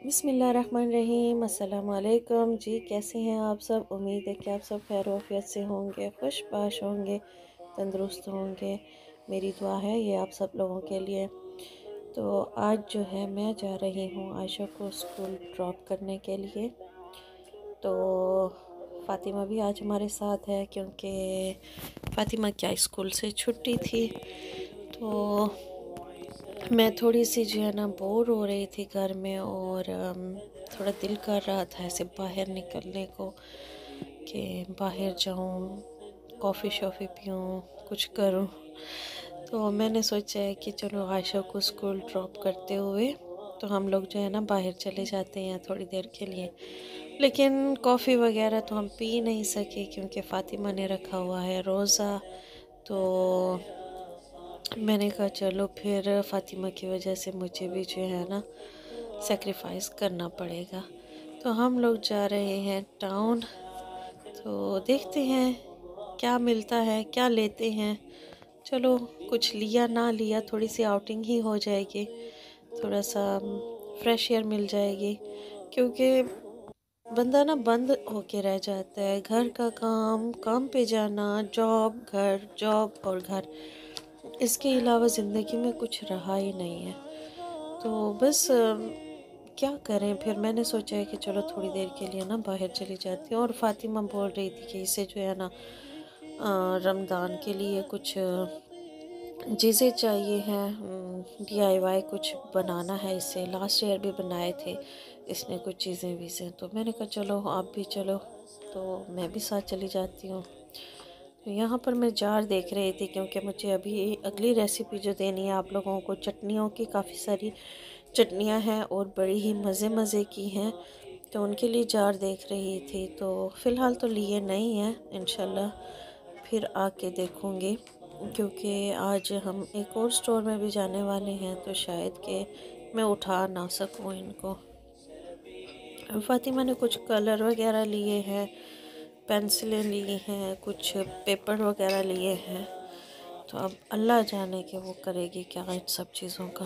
बिस्मिल्लाहिर्रहमानिर्रहीम। अस्सलाम वालेकुम जी। कैसे हैं आप सब? उम्मीद है कि आप सब खैर आफियत से होंगे, खुशबाश होंगे, तंदुरुस्त होंगे। मेरी दुआ है ये आप सब लोगों के लिए। तो आज जो है मैं जा रही हूँ आयशा को स्कूल ड्रॉप करने के लिए। तो फ़ातिमा भी आज हमारे साथ है क्योंकि फ़ातिमा क्या स्कूल से छुट्टी थी। तो मैं थोड़ी सी जो है ना बोर हो रही थी घर में, और थोड़ा दिल कर रहा था ऐसे बाहर निकलने को कि बाहर जाऊं, कॉफ़ी शॉफ़ी पीऊं, कुछ करूं। तो मैंने सोचा है कि चलो आयशा को स्कूल ड्रॉप करते हुए तो हम लोग जो है ना बाहर चले जाते हैं थोड़ी देर के लिए। लेकिन कॉफ़ी वगैरह तो हम पी नहीं सके क्योंकि फ़ातिमा ने रखा हुआ है रोज़ा। तो मैंने कहा चलो फिर फ़ातिमा की वजह से मुझे भी जो है ना सेक्रीफाइस करना पड़ेगा। तो हम लोग जा रहे हैं टाउन। तो देखते हैं क्या मिलता है, क्या लेते हैं। चलो कुछ लिया ना लिया थोड़ी सी आउटिंग ही हो जाएगी, थोड़ा सा फ्रेश एयर मिल जाएगी। क्योंकि बंदा ना बंद होके रह जाता है, घर का काम, काम पे जाना, जॉब घर, जॉब और घर, इसके अलावा ज़िंदगी में कुछ रहा ही नहीं है। तो बस क्या करें। फिर मैंने सोचा है कि चलो थोड़ी देर के लिए ना बाहर चली जाती हूँ। और फ़ातिमा बोल रही थी कि इसे जो है ना रमज़ान के लिए कुछ चीज़ें चाहिए हैं, DIY कुछ बनाना है। इसे लास्ट ईयर भी बनाए थे इसने कुछ चीज़ें वीज़ें। तो मैंने कहा चलो आप भी चलो, तो मैं भी साथ चली जाती हूँ। तो यहाँ पर मैं जार देख रही थी क्योंकि मुझे अभी अगली रेसिपी जो देनी है आप लोगों को, चटनियों की काफ़ी सारी चटनियाँ हैं और बड़ी ही मज़े मज़े की हैं। तो उनके लिए जार देख रही थी। तो फ़िलहाल तो लिए नहीं हैं, इंशाल्लाह फिर आके देखूँगी। क्योंकि आज हम एक और स्टोर में भी जाने वाले हैं तो शायद कि मैं उठा ना सकूँ इनको। फ़ातिमा ने कुछ कलर वगैरह लिए हैं, पेंसिलें ली हैं, कुछ पेपर वगैरह लिए हैं। तो अब अल्लाह जाने के वो करेगी क्या इन सब चीज़ों का।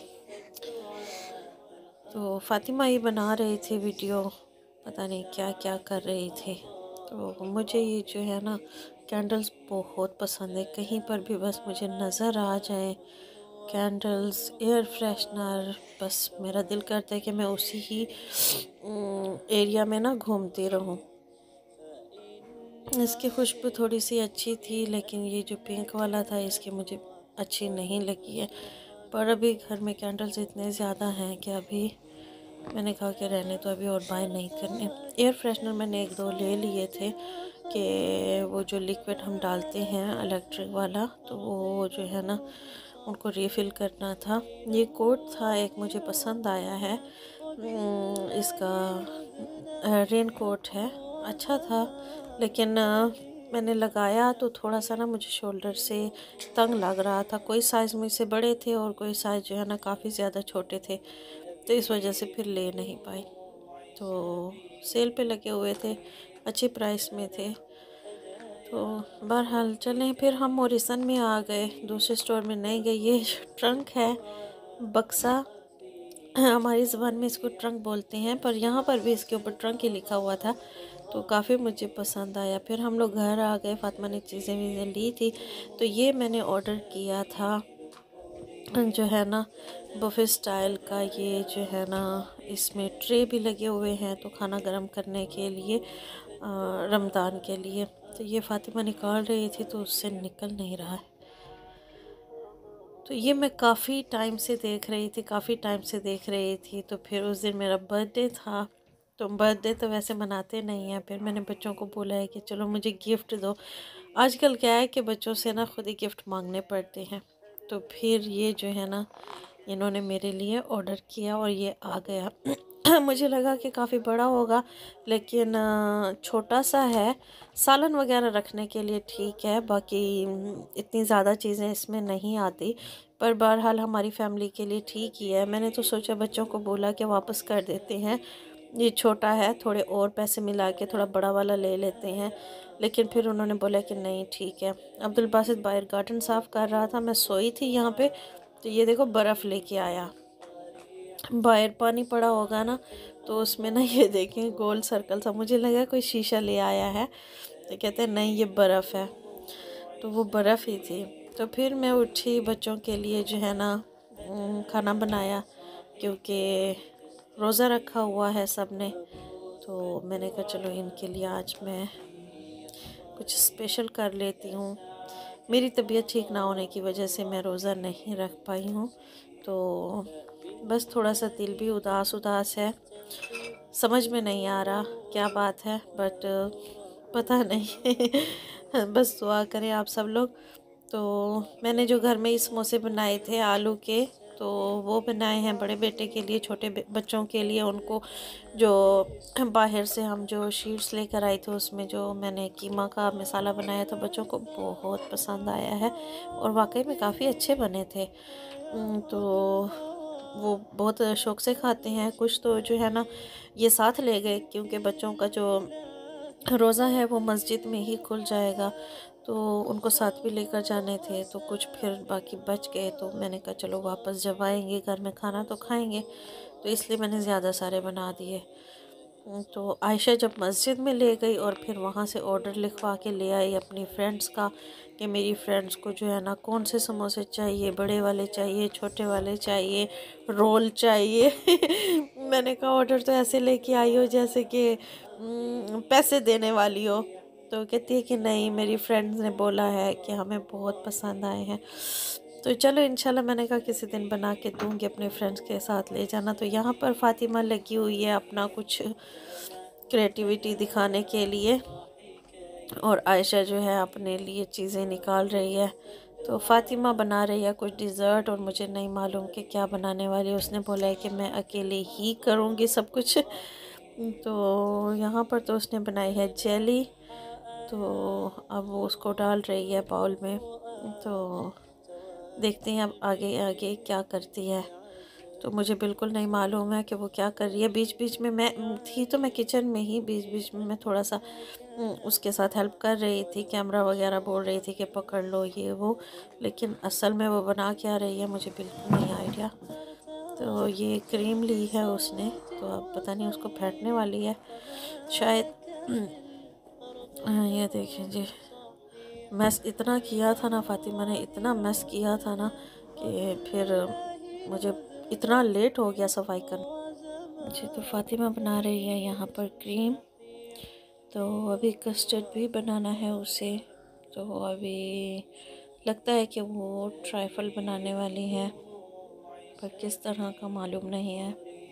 तो फ़ातिमा ही बना रही थी वीडियो, पता नहीं क्या क्या कर रही थी। तो मुझे ये जो है ना कैंडल्स बहुत पसंद है, कहीं पर भी बस मुझे नज़र आ जाए कैंडल्स, एयर फ्रेशनर, बस मेरा दिल करता है कि मैं उसी ही एरिया में ना घूमती रहूं। इसकी खुशबू थोड़ी सी अच्छी थी लेकिन ये जो पिंक वाला था इसकी मुझे अच्छी नहीं लगी है। पर अभी घर में कैंडल्स इतने ज़्यादा हैं कि अभी मैंने कहा कि रहने तो अभी और बाय नहीं करने। एयर फ्रेशनर मैंने एक दो ले लिए थे कि वो जो लिक्विड हम डालते हैं इलेक्ट्रिक वाला, तो वो जो है ना उनको रीफ़िल करना था। ये कोट था एक, मुझे पसंद आया है। इसका रेन कोट है, अच्छा था। लेकिन मैंने लगाया तो थोड़ा सा ना मुझे शोल्डर से तंग लग रहा था। कोई साइज़ मुझसे बड़े थे और कोई साइज़ जो है ना काफ़ी ज़्यादा छोटे थे, तो इस वजह से फिर ले नहीं पाई। तो सेल पे लगे हुए थे, अच्छी प्राइस में थे। तो बहरहाल चलें, फिर हम मोरिसन में आ गए, दूसरे स्टोर में नहीं गए। ये ट्रंक है, बक्सा, हमारी ज़बान में इसको ट्रंक बोलते हैं, पर यहाँ पर भी इसके ऊपर ट्रंक ही लिखा हुआ था। तो काफ़ी मुझे पसंद आया। फिर हम लोग घर आ गए, फ़ातिमा ने चीज़ें वीज़ें ली थी। तो ये मैंने ऑर्डर किया था जो है ना बुफे स्टाइल का। ये जो है ना इसमें ट्रे भी लगे हुए हैं तो खाना गर्म करने के लिए, रमज़ान के लिए। तो ये फ़ातिमा निकाल रही थी तो उससे निकल नहीं रहा है। तो ये मैं काफ़ी टाइम से देख रही थी, काफ़ी टाइम से देख रही थी। तो फिर उस दिन मेरा बर्थडे था, तो बर्थडे तो वैसे मनाते नहीं हैं। फिर मैंने बच्चों को बोला है कि चलो मुझे गिफ्ट दो। आजकल क्या है कि बच्चों से ना खुद ही गिफ्ट मांगने पड़ते हैं। तो फिर ये जो है ना इन्होंने मेरे लिए ऑर्डर किया और ये आ गया। मुझे लगा कि काफ़ी बड़ा होगा लेकिन छोटा सा है, सालन वगैरह रखने के लिए ठीक है। बाकी इतनी ज़्यादा चीज़ें इसमें नहीं आती, पर बहरहाल हमारी फ़ैमिली के लिए ठीक ही है। मैंने तो सोचा, बच्चों को बोला कि वापस कर देते हैं, ये छोटा है, थोड़े और पैसे मिला के थोड़ा बड़ा वाला ले लेते हैं। लेकिन फिर उन्होंने बोला कि नहीं ठीक है। अब्दुल बासित बाहर गार्डन साफ़ कर रहा था, मैं सोई थी यहाँ पे, तो ये देखो बर्फ़ लेके आया। बाहर पानी पड़ा होगा ना, तो उसमें ना ये देखें गोल सर्कल सा, मुझे लगा कोई शीशा ले आया है, तो कहते हैं नहीं ये बर्फ़ है, तो वो बर्फ़ ही थी। तो फिर मैं उठी, बच्चों के लिए जो है ना खाना बनाया, क्योंकि रोज़ा रखा हुआ है सब ने। तो मैंने कहा चलो इनके लिए आज मैं कुछ स्पेशल कर लेती हूँ। मेरी तबीयत ठीक ना होने की वजह से मैं रोज़ा नहीं रख पाई हूँ, तो बस थोड़ा सा दिल भी उदास उदास है, समझ में नहीं आ रहा क्या बात है, बट पता नहीं बस दुआ करें आप सब लोग। तो मैंने जो घर में ही समोसे बनाए थे आलू के, तो वो बनाए हैं बड़े बेटे के लिए, छोटे बच्चों के लिए उनको जो बाहर से हम जो शीट्स लेकर आए थे उसमें जो मैंने कीमा का मसाला बनाया था, बच्चों को बहुत पसंद आया है और वाकई में काफ़ी अच्छे बने थे। तो वो बहुत शौक़ से खाते हैं। कुछ तो जो है ना ये साथ ले गए, क्योंकि बच्चों का जो रोज़ा है वो मस्जिद में ही खुल जाएगा, तो उनको साथ भी लेकर जाने थे। तो कुछ फिर बाकी बच गए, तो मैंने कहा चलो वापस जब आएंगे घर में खाना तो खाएंगे, तो इसलिए मैंने ज़्यादा सारे बना दिए। तो आयशा जब मस्जिद में ले गई और फिर वहाँ से ऑर्डर लिखवा के ले आई अपनी फ्रेंड्स का, कि मेरी फ्रेंड्स को जो है ना कौन से समोसे चाहिए, बड़े वाले चाहिए, छोटे वाले चाहिए, रोल चाहिए मैंने कहा ऑर्डर तो ऐसे लेके आई हो जैसे कि पैसे देने वाली हो। तो कहती है कि नहीं, मेरी फ्रेंड्स ने बोला है कि हमें बहुत पसंद आए हैं। तो चलो इंशाल्लाह मैंने कहा किसी दिन बना के दूँगी, अपने फ्रेंड्स के साथ ले जाना। तो यहाँ पर फ़ातिमा लगी हुई है अपना कुछ क्रिएटिविटी दिखाने के लिए, और आयशा जो है अपने लिए चीज़ें निकाल रही है। तो फ़ातिमा बना रही है कुछ डिज़र्ट, और मुझे नहीं मालूम कि क्या बनाने वाली है। उसने बोला है कि मैं अकेले ही करूँगी सब कुछ तो यहाँ पर तो उसने बनाई है जेली, तो अब वो उसको डाल रही है बाउल में। तो देखते हैं अब आगे आगे क्या करती है। तो मुझे बिल्कुल नहीं मालूम है कि वो क्या कर रही है। बीच बीच में मैं थी तो मैं किचन में ही, बीच बीच में मैं थोड़ा सा उसके साथ हेल्प कर रही थी, कैमरा वगैरह बोल रही थी कि पकड़ लो ये वो, लेकिन असल में वो बना क्या रही है मुझे बिल्कुल नहीं आइडिया। तो ये क्रीम ली है उसने, तो अब पता नहीं उसको फेंटने वाली है शायद ये देखें जी, मैस इतना किया था ना फ़ातिमा ने, इतना मैस किया था ना कि फिर मुझे इतना लेट हो गया सफाई करना जी। तो फ़ातिमा बना रही है यहाँ पर क्रीम, तो अभी कस्टर्ड भी बनाना है उसे। तो अभी लगता है कि वो ट्राइफल बनाने वाली है, पर किस तरह का मालूम नहीं है।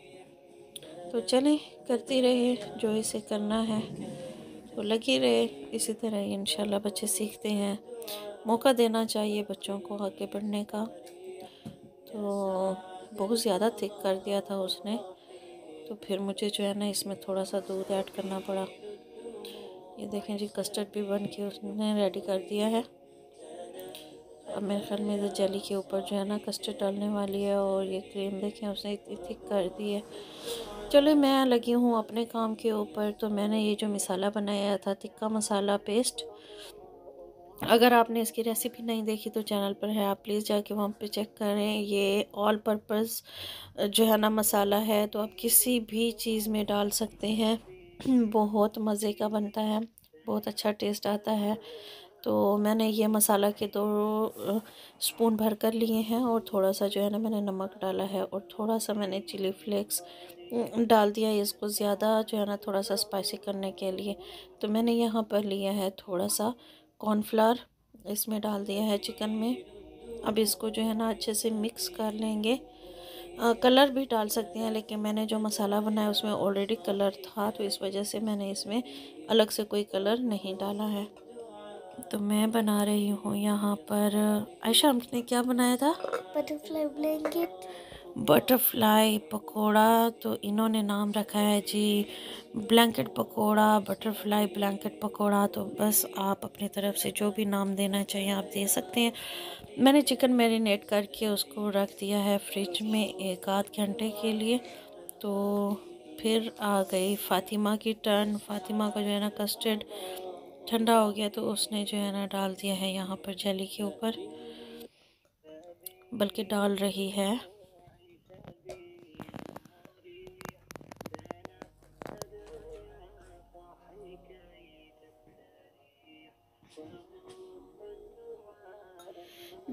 तो चलें करती रहे जो इसे करना है, तो लगी रहे इसी तरह, इंशाल्लाह बच्चे सीखते हैं। मौका देना चाहिए बच्चों को आगे बढ़ने का। तो बहुत ज़्यादा थिक कर दिया था उसने, तो फिर मुझे जो है ना इसमें थोड़ा सा दूध ऐड करना पड़ा। ये देखें जी, कस्टर्ड भी बन के उसने रेडी कर दिया है। अब मेरे ख्याल में इधर जेली के ऊपर जो है ना कस्टर्ड डालने वाली है, और ये क्रीम देखें उसने इतनी थिक कर दी है। चलो मैं लगी हूँ अपने काम के ऊपर। तो मैंने ये जो मसाला बनाया था, तिक्का मसाला पेस्ट, अगर आपने इसकी रेसिपी नहीं देखी तो चैनल पर है, आप प्लीज़ जाके वहाँ पे चेक करें। ये ऑल पर्पस जो है ना मसाला है, तो आप किसी भी चीज़ में डाल सकते हैं बहुत मज़े का बनता है, बहुत अच्छा टेस्ट आता है। तो मैंने ये मसाला के 2 स्पून भर कर लिए हैं, और थोड़ा सा जो है ना मैंने नमक डाला है, और थोड़ा सा मैंने चिली फ्लेक्स डाल दिया है इसको ज़्यादा जो है ना थोड़ा सा स्पाइसी करने के लिए। तो मैंने यहाँ पर लिया है थोड़ा सा कॉर्नफ्लावर, इसमें डाल दिया है चिकन में। अब इसको जो है ना अच्छे से मिक्स कर लेंगे। कलर भी डाल सकते हैं, लेकिन मैंने जो मसाला बनाया उसमें ऑलरेडी कलर था, तो इस वजह से मैंने इसमें अलग से कोई कलर नहीं डाला है। तो मैं बना रही हूँ यहाँ पर, आयशा हमने क्या बनाया था? Butterfly blanket, butterfly pakora. तो इन्होंने नाम रखा है जी blanket pakora, butterfly blanket pakora. तो बस आप अपनी तरफ से जो भी नाम देना चाहिए आप दे सकते हैं। मैंने चिकन मैरिनेट करके उसको रख दिया है फ्रिज में 1 आध घंटे के लिए। तो फिर आ गई फ़ातिमा की टर्न। फ़ातिमा का जो है ना कस्टर्ड ठंडा हो गया, तो उसने जो है ना डाल दिया है यहाँ पर जेली के ऊपर, बल्कि डाल रही है।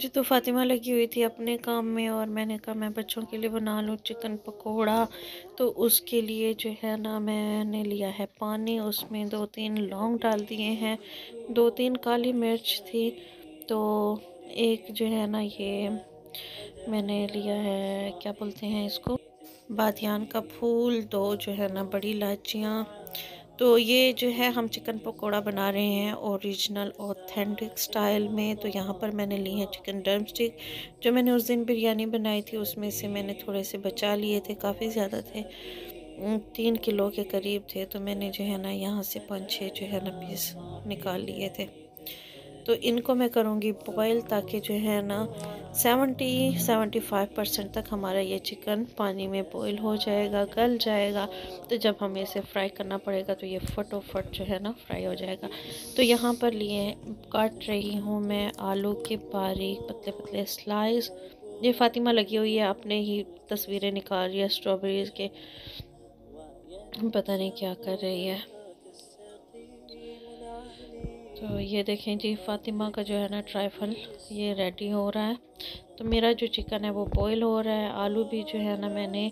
जी, तो फ़ातिमा लगी हुई थी अपने काम में और मैंने कहा मैं बच्चों के लिए बना लूँ चिकन पकोड़ा। तो उसके लिए जो है ना मैंने लिया है पानी, उसमें 2-3 लौंग डाल दिए हैं, 2-3 काली मिर्च थी, तो एक जो है ना ये मैंने लिया है, क्या बोलते हैं इसको, बादियान का फूल, 2 जो है ना बड़ी इलायचियाँ। तो ये जो है हम चिकन पकोड़ा बना रहे हैं ओरिजिनल ऑथेंटिक स्टाइल में। तो यहाँ पर मैंने ली है चिकन ड्रम स्टिक, जो मैंने उस दिन बिरयानी बनाई थी उसमें से मैंने थोड़े से बचा लिए थे, काफ़ी ज़्यादा थे, 3 किलो के करीब थे। तो मैंने जो है ना यहाँ से 5-6 जो है ना पीस निकाल लिए थे। तो इनको मैं करूँगी बॉयल, ताकि जो है ना 70-75% तक हमारा ये चिकन पानी में बॉयल हो जाएगा, गल जाएगा। तो जब हमें इसे फ्राई करना पड़ेगा तो ये फटोफट जो है ना फ्राई हो जाएगा। तो यहाँ पर लिए काट रही हूँ मैं आलू के बारीक पतले पतले स्लाइस। ये फ़ातिमा लगी हुई है अपने ही तस्वीरें निकाल रही है स्ट्रॉबेरीज़ के, पता नहीं क्या कर रही है। तो ये देखें जी, फ़ातिमा का जो है ना ट्राइफल ये रेडी हो रहा है। तो मेरा जो चिकन है वो बॉईल हो रहा है। आलू भी जो है ना मैंने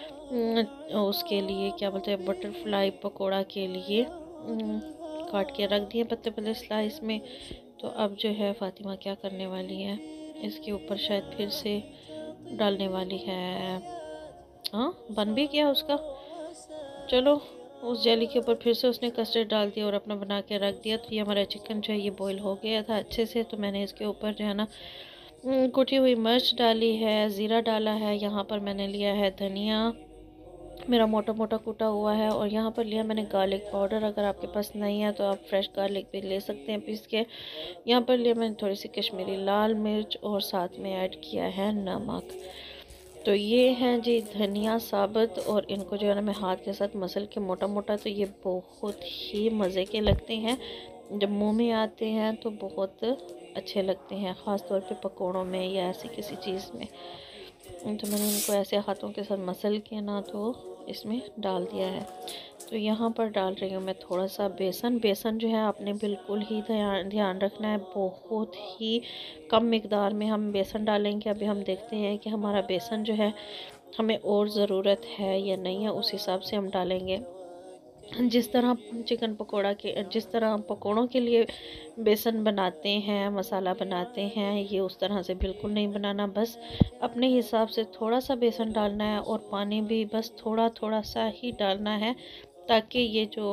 उसके लिए क्या बोलते हैं बटरफ्लाई पकोड़ा के लिए काट के रख दिए पतले पतले स्लाइस में। तो अब जो है फ़ातिमा क्या करने वाली है, इसके ऊपर शायद फिर से डालने वाली है। हाँ, बन भी गया उसका। चलो, उस जेली के ऊपर फिर से उसने कस्टर्ड डाल दिया और अपना बना के रख दिया। तो ये हमारा चिकन जो है ये बॉईल हो गया था अच्छे से। तो मैंने इसके ऊपर जो है ना कुटी हुई मिर्च डाली है, ज़ीरा डाला है, यहाँ पर मैंने लिया है धनिया मेरा मोटा मोटा कूटा हुआ है, और यहाँ पर लिया मैंने गार्लिक पाउडर। अगर आपके पास नहीं है तो आप फ्रेश गार्लिक भी ले सकते हैं पीस के। यहाँ पर लिया मैंने थोड़ी सी कश्मीरी लाल मिर्च और साथ में ऐड किया है नमक। तो ये हैं जी धनिया साबुत, और इनको जो है ना मैं हाथ के साथ मसल के मोटा मोटा। तो ये बहुत ही मज़े के लगते हैं, जब मुंह में आते हैं तो बहुत अच्छे लगते हैं, ख़ास तौर पे पकौड़ों में या ऐसी किसी चीज़ में। तो मैंने इनको ऐसे हाथों के साथ मसल के ना तो इसमें डाल दिया है। तो यहाँ पर डाल रही हूँ मैं थोड़ा सा बेसन। बेसन जो है आपने बिल्कुल ही ध्यान रखना है, बहुत ही कम मिकदार में हम बेसन डालेंगे। अभी हम देखते हैं कि हमारा बेसन जो है हमें और ज़रूरत है या नहीं है, उस हिसाब से हम डालेंगे। जिस तरह चिकन पकोड़ा के जिस तरह हम पकोड़ों के लिए बेसन बनाते हैं, मसाला बनाते हैं, ये उस तरह से बिल्कुल नहीं बनाना। बस अपने हिसाब से थोड़ा सा बेसन डालना है और पानी भी बस थोड़ा थोड़ा सा ही डालना है, ताकि ये जो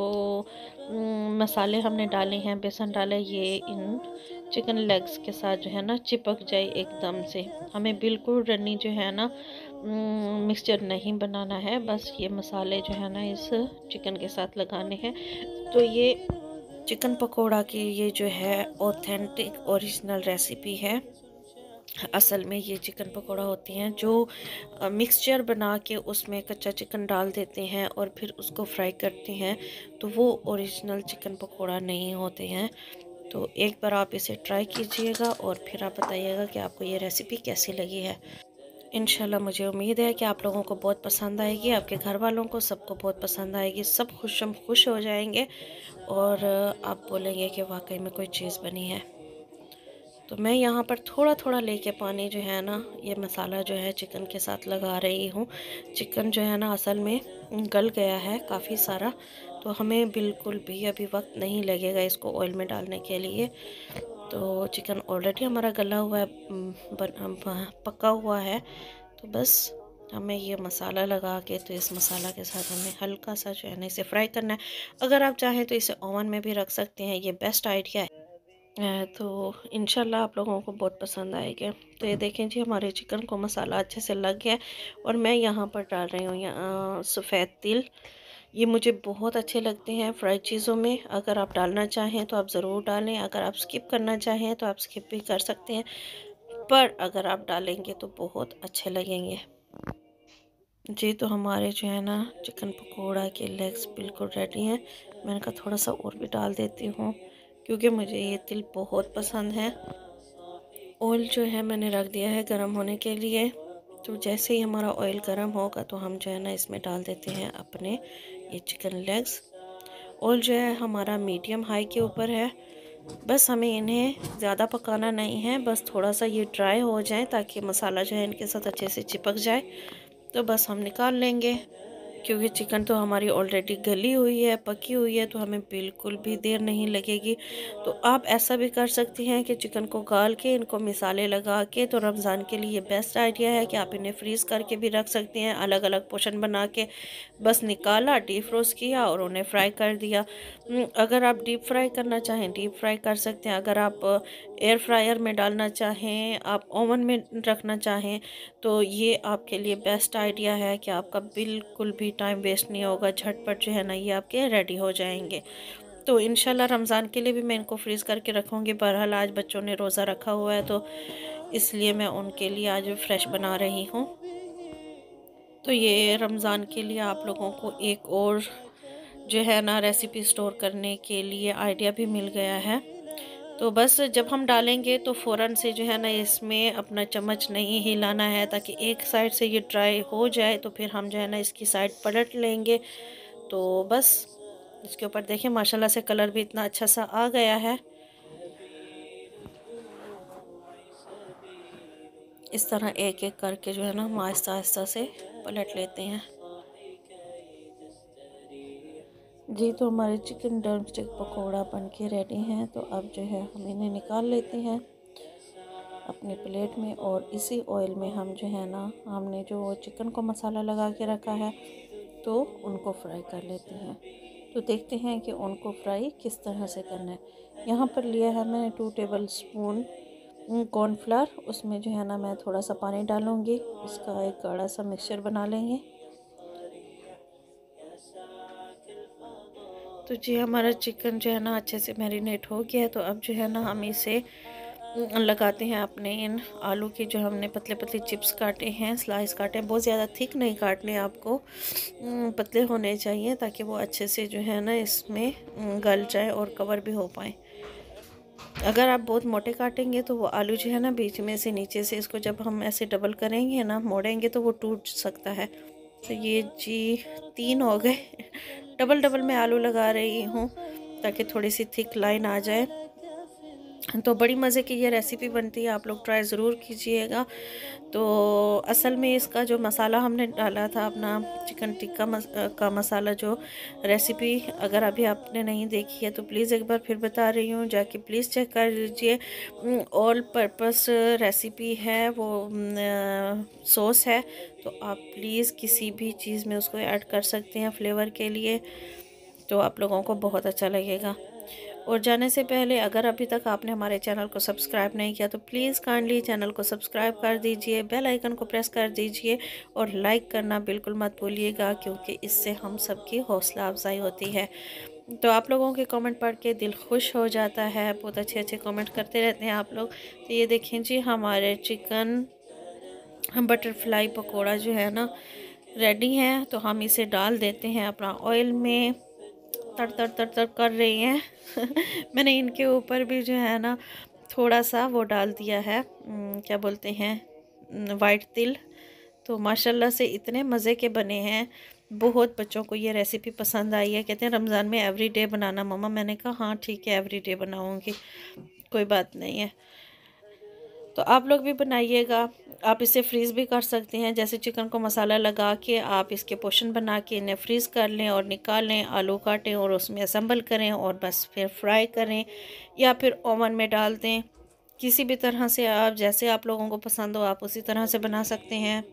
मसाले हमने डाले हैं, बेसन डाले, ये इन चिकन लेग्स के साथ जो है ना चिपक जाए एकदम से। हमें बिल्कुल रनी जो है ना मिक्सचर नहीं बनाना है, बस ये मसाले जो है ना इस चिकन के साथ लगाने हैं। तो ये चिकन पकोड़ा की ये जो है ऑथेंटिक ओरिजिनल रेसिपी है। असल में ये चिकन पकोड़ा होती हैं जो मिक्सचर बना के उसमें कच्चा चिकन डाल देते हैं और फिर उसको फ्राई करते हैं, तो वो ओरिजिनल चिकन पकोड़ा नहीं होते हैं। तो एक बार आप इसे ट्राई कीजिएगा और फिर आप बताइएगा कि आपको ये रेसिपी कैसी लगी है। इंशाल्लाह मुझे उम्मीद है कि आप लोगों को बहुत पसंद आएगी, आपके घर वालों को सबको बहुत पसंद आएगी, सब खुश हो जाएंगे और आप बोलेंगे कि वाकई में कोई चीज़ बनी है। तो मैं यहाँ पर थोड़ा थोड़ा लेके पानी जो है ना ये मसाला जो है चिकन के साथ लगा रही हूँ। चिकन जो है ना असल में गल गया है काफ़ी सारा, तो हमें बिल्कुल भी अभी वक्त नहीं लगेगा इसको ऑयल में डालने के लिए। तो चिकन ऑलरेडी हमारा गला हुआ है, पका हुआ है। तो बस हमें ये मसाला लगा के, तो इस मसाला के साथ हमें हल्का सा जो है ना इसे फ्राई करना है। अगर आप चाहें तो इसे ओवन में भी रख सकते हैं, ये बेस्ट आइडिया है। तो इंशाल्लाह आप लोगों को बहुत पसंद आएगा। तो ये देखें जी हमारे चिकन को मसाला अच्छे से लग गया, और मैं यहाँ पर डाल रही हूँ सफ़ेद तिल। ये मुझे बहुत अच्छे लगते हैं फ्राइड चीज़ों में। अगर आप डालना चाहें तो आप ज़रूर डालें, अगर आप स्किप करना चाहें तो आप स्किप भी कर सकते हैं, पर अगर आप डालेंगे तो बहुत अच्छे लगेंगे जी। तो हमारे जो है ना चिकन पकोड़ा के लेग्स बिल्कुल रेडी हैं। मैंने कहा थोड़ा सा और भी डाल देती हूँ, क्योंकि मुझे ये तिल बहुत पसंद है। ऑयल जो है मैंने रख दिया है गरम होने के लिए। तो जैसे ही हमारा ऑयल गरम होगा तो हम जो है ना इसमें डाल देते हैं अपने ये चिकन लेग्स। ऑयल जो है हमारा मीडियम हाई के ऊपर है, बस हमें इन्हें ज़्यादा पकाना नहीं है, बस थोड़ा सा ये ड्राई हो जाए ताकि मसाला जो है इनके साथ अच्छे से चिपक जाए। तो बस हम निकाल लेंगे, क्योंकि चिकन तो हमारी ऑलरेडी गली हुई है, पकी हुई है, तो हमें बिल्कुल भी देर नहीं लगेगी। तो आप ऐसा भी कर सकती हैं कि चिकन को गाल के इनको मिसाले लगा के, तो रमज़ान के लिए बेस्ट आइडिया है कि आप इन्हें फ्रीज़ करके भी रख सकती हैं, अलग अलग पोर्शन बना के। बस निकाला, डीप फ्रोज़ किया और उन्हें फ्राई कर दिया। अगर आप डीप फ्राई करना चाहें डीप फ्राई कर सकते हैं, अगर आप एयर फ्रायर में डालना चाहें, आप ओवन में रखना चाहें, तो ये आपके लिए बेस्ट आइडिया है कि आपका बिल्कुल भी टाइम वेस्ट नहीं होगा, झटपट जो है ना ये आपके रेडी हो जाएंगे। तो इंशाल्लाह रमज़ान के लिए भी मैं इनको फ्रीज़ करके रखूँगी। बहरहाल आज बच्चों ने रोज़ा रखा हुआ है, तो इसलिए मैं उनके लिए आज फ्रेश बना रही हूँ। तो ये रमज़ान के लिए आप लोगों को एक और जो है ना रेसिपी स्टोर करने के लिए आइडिया भी मिल गया है। तो बस जब हम डालेंगे तो फ़ौरन से जो है ना इसमें अपना चम्मच नहीं हिलाना है, ताकि एक साइड से ये ड्राई हो जाए, तो फिर हम जो है ना इसकी साइड पलट लेंगे। तो बस इसके ऊपर देखिए माशाल्लाह से कलर भी इतना अच्छा सा आ गया है। इस तरह एक एक करके जो है ना हम आहिस्ता आहिस्ता से पलट लेते हैं। जी, तो हमारे चिकन ड्रमस्टिक पकोड़ा बन के रेडी हैं। तो अब जो है हम इन्हें निकाल लेते हैं अपनी प्लेट में, और इसी ऑयल में हम जो है ना हमने जो चिकन को मसाला लगा के रखा है तो उनको फ्राई कर लेते हैं। तो देखते हैं कि उनको फ्राई किस तरह से करना है। यहाँ पर लिया है मैंने 2 टेबल स्पून कॉर्नफ्लावर, उसमें जो है ना मैं थोड़ा सा पानी डालूँगी, इसका एक गाढ़ा सा मिक्सचर बना लेंगे। तो जी हमारा चिकन जो है ना अच्छे से मैरिनेट हो गया है। तो अब जो है ना हम इसे लगाते हैं अपने इन आलू के, जो हमने पतले पतले चिप्स काटे हैं, स्लाइस काटे हैं। बहुत ज़्यादा थिक नहीं काटने, आपको पतले होने चाहिए ताकि वो अच्छे से जो है ना इसमें गल जाए और कवर भी हो पाए। अगर आप बहुत मोटे काटेंगे तो वो आलू जो है ना बीच में से नीचे से इसको जब हम ऐसे डबल करेंगे ना, मोड़ेंगे, तो वो टूट सकता है। तो ये जी 3 हो गए। डबल डबल मैं आलू लगा रही हूँ ताकि थोड़ी सी थिक लाइन आ जाए। तो बड़ी मज़े की ये रेसिपी बनती है, आप लोग ट्राई ज़रूर कीजिएगा। तो असल में इसका जो मसाला हमने डाला था अपना चिकन टिक्का का मसाला, जो रेसिपी अगर अभी आपने नहीं देखी है तो प्लीज़ एक बार फिर बता रही हूँ, जाके प्लीज़ चेक कर लीजिए। ऑल पर्पस रेसिपी है वो, सॉस है, तो आप प्लीज़ किसी भी चीज़ में उसको ऐड कर सकते हैं फ्लेवर के लिए, तो आप लोगों को बहुत अच्छा लगेगा। और जाने से पहले अगर अभी तक आपने हमारे चैनल को सब्सक्राइब नहीं किया तो प्लीज़ काइंडली चैनल को सब्सक्राइब कर दीजिए, बेल आइकन को प्रेस कर दीजिए और लाइक करना बिल्कुल मत भूलिएगा, क्योंकि इससे हम सबकी हौसला अफजाई होती है। तो आप लोगों के कमेंट पढ़ के दिल खुश हो जाता है, बहुत अच्छे अच्छे कमेंट करते रहते हैं आप लोग। तो ये देखें जी हमारे चिकन बटरफ्लाई पकौड़ा जो है ना रेडी है। तो हम इसे डाल देते हैं अपना ऑयल में, तड़ तड़ तड़ तड़ कर रही हैं। मैंने इनके ऊपर भी जो है ना थोड़ा सा वो डाल दिया है, क्या बोलते हैं, वाइट तिल। तो माशाल्लाह से इतने मज़े के बने हैं, बहुत बच्चों को ये रेसिपी पसंद आई है। कहते हैं रमज़ान में एवरीडे बनाना मम्मा। मैंने कहा हाँ ठीक है, एवरीडे बनाऊंगी, कोई बात नहीं है। तो आप लोग भी बनाइएगा। आप इसे फ्रीज़ भी कर सकते हैं, जैसे चिकन को मसाला लगा के आप इसके पोर्शन बना के इन्हें फ्रीज़ कर लें और निकाल लें, आलू काटें और उसमें असम्बल करें और बस फिर फ्राई करें, या फिर ओवन में डाल दें। किसी भी तरह से आप, जैसे आप लोगों को पसंद हो, आप उसी तरह से बना सकते हैं।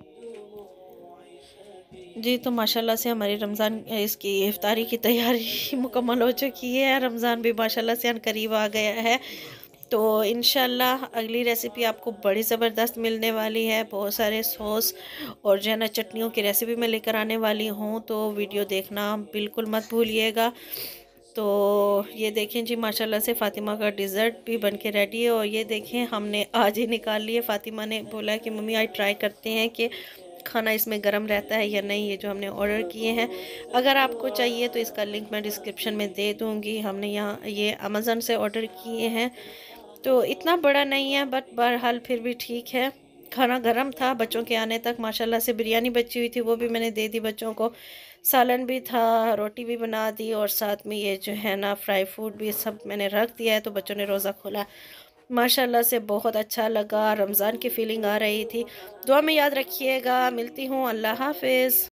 जी, तो माशाल्लाह से हमारी रमज़ान इसकी इफ्तारी की तैयारी मुकम्मल हो चुकी है। रमज़ान भी माशाल्लाह से करीब आ गया है। तो इंशाल्लाह अगली रेसिपी आपको बड़ी ज़बरदस्त मिलने वाली है। बहुत सारे सॉस और जो है ना चटनियों की रेसिपी मैं लेकर आने वाली हूँ, तो वीडियो देखना बिल्कुल मत भूलिएगा। तो ये देखें जी माशाल्लाह से फ़ातिमा का डिज़र्ट भी बन के रेडी है। और ये देखें हमने आज ही निकाल लिए। फ़ातिमा ने बोला कि मम्मी आज ट्राई करते हैं कि खाना इसमें गर्म रहता है या नहीं, ये जो हमने ऑर्डर किए हैं। अगर आपको चाहिए तो इसका लिंक मैं डिस्क्रिप्शन में दे दूँगी। हमने यहाँ ये अमेज़न से ऑर्डर किए हैं, तो इतना बड़ा नहीं है, बट बहरहाल फिर भी ठीक है। खाना गर्म था बच्चों के आने तक। माशाल्लाह से बिरयानी बची हुई थी, वो भी मैंने दे दी बच्चों को। सालन भी था, रोटी भी बना दी और साथ में ये जो है ना फ्राई फूड भी सब मैंने रख दिया है। तो बच्चों ने रोज़ा खोला, माशाल्लाह से बहुत अच्छा लगा, रमज़ान की फ़ीलिंग आ रही थी। दुआ में याद रखिएगा, मिलती हूँ, अल्लाह हाफ़िज़।